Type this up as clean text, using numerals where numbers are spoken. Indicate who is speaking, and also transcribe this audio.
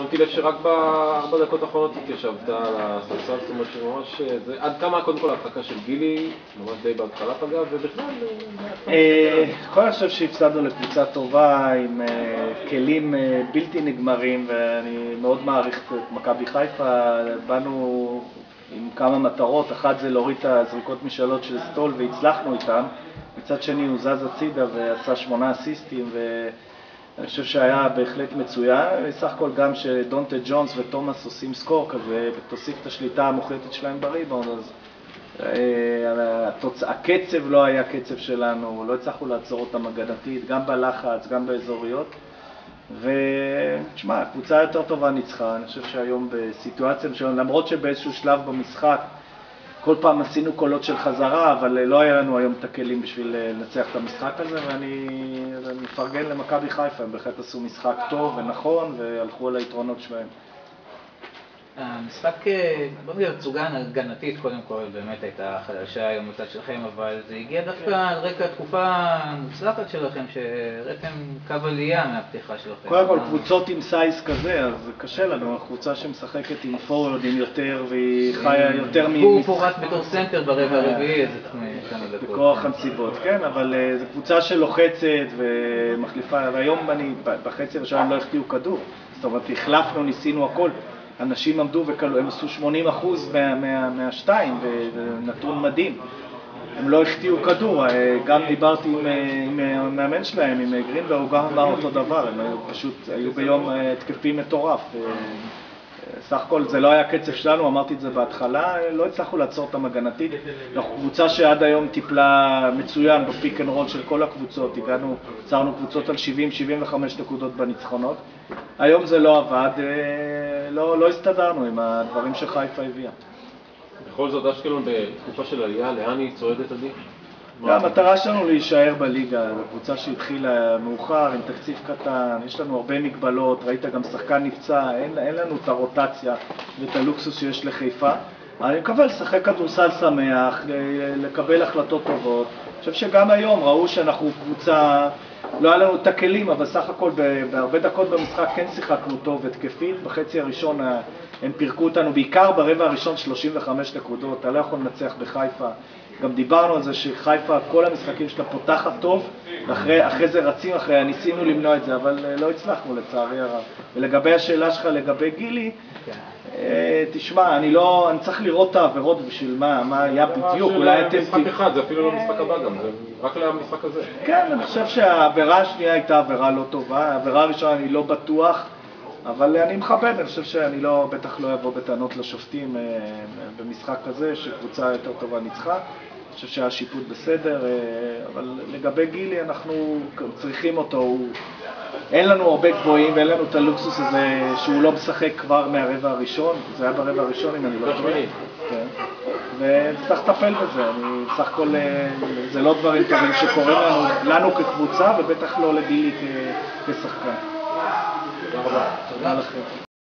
Speaker 1: שמתי לב שרק בארבע דקות האחרונות התיישבת על הספסל, זאת אומרת שממש, עד כמה קודם כל ההרחקה של גילי, ממש די בהתחלה פגע, ובכלל...
Speaker 2: אני חושב שהפסדנו לקבוצה טובה עם כלים בלתי נגמרים, ואני מאוד מעריך את מכבי חיפה. באנו עם כמה מטרות, אחת זה להוריד את הזריקות משאלות של סטול והצלחנו איתם, מצד שני הוא זז הצידה ועשה 8 אסיסטים, ואני חושב שהיה בהחלט מצוין. בסך הכל גם שדונטה ג'ונס ותומאס עושים סקור כזה ותוסיף את השליטה המוחלטת שלהם בריבאונד, אז הקצב לא היה קצב שלנו, לא הצלחנו לעצור אותם הגנתית, גם בלחץ, גם באזוריות. ותשמע, הקבוצה יותר טובה ניצחה. אני חושב שהיום בסיטואציה שלנו, למרות שבאיזשהו שלב במשחק כל פעם עשינו קולות של חזרה, אבל לא היה לנו היום את הכלים בשביל לנצח את המשחק הזה, ואני מפרגן למכבי חיפה, הם בהחלט עשו משחק טוב ונכון והלכו על היתרונות שלהם.
Speaker 3: המשחק, בוא נגיד, הצוגה הגנתית קודם כל באמת הייתה חדשה היום בצד שלכם, אבל זה הגיע דווקא על רקע תקופה מוצלחת שלכם, שהראיתם קו עלייה מהפתיחה שלכם.
Speaker 2: קודם כל, קבוצות עם סייז כזה, אז קשה לנו, הקבוצה שמשחקת עם פורורדים יותר, והיא חיה יותר
Speaker 3: הוא פורט בתור סנטר ברבע הרביעי, איזה כמה דקות.
Speaker 2: בכוח הנסיבות, כן, אבל זו קבוצה שלוחצת ומחליפה, והיום בחצי הראשון הם לא החטיאו כדור, זאת אומרת, החלפנו, ניסינו הכל. אנשים עמדו והם עשו 80% מהשתיים, ונתון מדהים. הם לא החטיאו כדור, גם דיברתי עם המאמן שלהם, עם גרינברג, הוא גם אמר אותו דבר, הם היו ביום התקפי מטורף. סך הכל זה לא היה קצב שלנו, אמרתי את זה בהתחלה, לא הצלחנו לעצור אותם הגנתית. אנחנו קבוצה שעד היום טיפלה מצוין בפיק אנד רול של כל הקבוצות, עצרנו קבוצות על 70-75 נקודות בניצחונות. היום זה לא עבד, לא הסתדרנו עם הדברים שחיפה הביאה.
Speaker 1: בכל זאת, אשקלון בתקופה של עלייה, לאן היא צועדת עדי?
Speaker 2: המטרה שלנו להישאר בליגה, קבוצה שהתחילה מאוחר, עם תקציב קטן, יש לנו הרבה מגבלות, ראית גם שחקן נפצע, אין לנו את הרוטציה ואת הלוקסוס שיש לחיפה. אני מקווה לשחק כדורסל שמח, לקבל החלטות טובות. אני חושב שגם היום ראו שאנחנו קבוצה, לא היה לנו את הכלים, אבל סך הכל בהרבה דקות במשחק כן שיחקנו טוב התקפית. בחצי הראשון הם פירקו אותנו, בעיקר ברבע הראשון 35 נקודות, אתה לא יכול לנצח בחיפה. גם דיברנו על זה שחיפה, כל המשחקים שלה פותחת טוב, אחרי זה רצים, ניסינו למנוע את זה, אבל לא הצלחנו לצערי הרב. ולגבי השאלה שלך לגבי גילי, תשמע, אני צריך לראות את העבירות בשביל מה היה בדיוק, אולי אתם...
Speaker 1: משחק אחד, זה אפילו לא משחק הבא גם, זה רק למשחק הזה.
Speaker 2: כן, אני חושב שהעבירה השנייה הייתה עבירה לא טובה, העבירה הראשונה אני לא בטוח, אבל אני מכבד, אני חושב שאני בטח לא אבוא בטענות לשופטים במשחק כזה, שקבוצה יותר טובה ניצחה. אני חושב שהשיפוט בסדר, אבל לגבי גילי אנחנו צריכים אותו, אין לנו הרבה גבוהים ואין לנו את הלוקסוס הזה שהוא לא משחק כבר מהרבע הראשון, זה היה ברבע הראשון אם אני לא טועה. כן. וצריך לטפל בזה, בסך הכל זה לא דברים טובים שקורים לנו כקבוצה ובטח לא לגילי כשחקן.
Speaker 1: תודה רבה.
Speaker 2: תודה לכם.